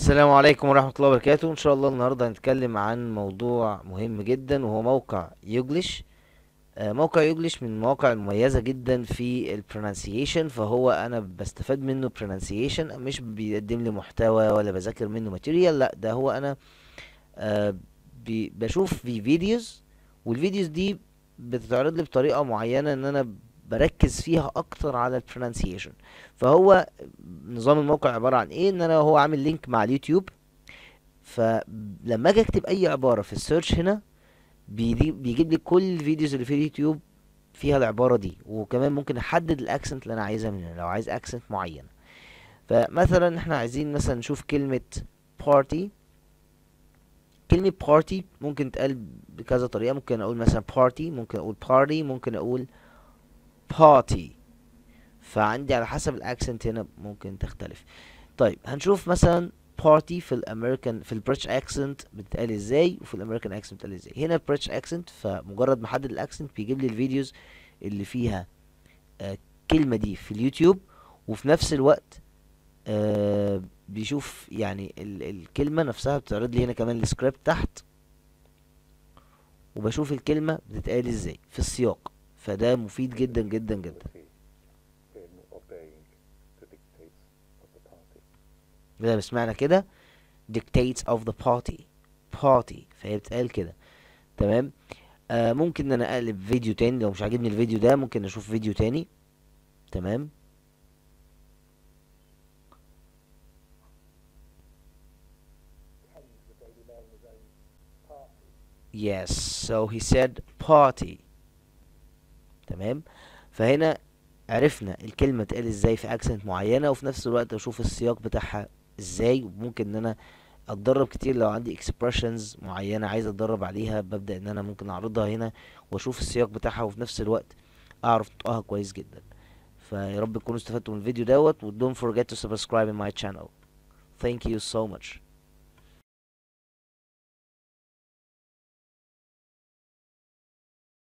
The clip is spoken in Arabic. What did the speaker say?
السلام عليكم ورحمة الله وبركاته. ان شاء الله النهاردة هنتكلم عن موضوع مهم جدا وهو موقع يوجليش. موقع يوجليش من المواقع المميزة جدا في البرونانسيشن، فهو انا بستفاد منه برونانسيشن، مش بيقدم لي محتوى ولا بذاكر منه ماتيريال. لا، ده هو انا آه، بشوف في فيديوز، والفيديوز دي بتتعرض لي بطريقة معينة ان انا بركز فيها اكتر على البرونانسيشن. فهو نظام الموقع عبارة عن ايه؟ ان انا هو عامل لينك مع اليوتيوب، فلما اجي اكتب اي عبارة في السيرش هنا بيجيب لي كل الفيديوز اللي في اليوتيوب فيها العبارة دي، وكمان ممكن احدد الاكسنت اللي انا عايزها منها لو عايز اكسنت معين. فمثلا احنا عايزين مثلا نشوف كلمة party. كلمة party ممكن تقال بكذا طريقة، ممكن اقول مثلا party، ممكن اقول party، ممكن اقول party. فعندي على حسب الاكسنت هنا ممكن تختلف. طيب هنشوف مثلا بارتي في الامريكان، في البريتش اكسنت بتتقال ازاي وفي الامريكان اكسنت بتتقال ازاي. هنا البريتش اكسنت، فمجرد ما احدد الاكسنت بيجيب لي الفيديوز اللي فيها الكلمة دي في اليوتيوب، وفي نفس الوقت بيشوف يعني الكلمة نفسها بتعرض لي هنا كمان السكريبت تحت، وبشوف الكلمة بتتقال ازاي في السياق. فده مفيد جدا جدا جدا. زي ما سمعنا كده dictates of the party، فهي بتتقال كده. تمام. ممكن ان انا اقلب فيديو تاني لو مش عاجبني الفيديو ده، ممكن اشوف فيديو تاني. تمام. yes, so he said party. تمام. فهنا عرفنا الكلمة تقال ازاي في اكسنت معينة، وفي نفس الوقت اشوف السياق بتاعها ازاي. وممكن ان انا اتدرب كتير لو عندي expressions معينة عايز اتدرب عليها، ببدأ ان انا ممكن اعرضها هنا واشوف السياق بتاعها، وفي نفس الوقت اعرف انطقها كويس جدا. فيا رب تكونوا استفدتوا من الفيديو دوت، و don't forget to subscribe in my channel. Thank you so much.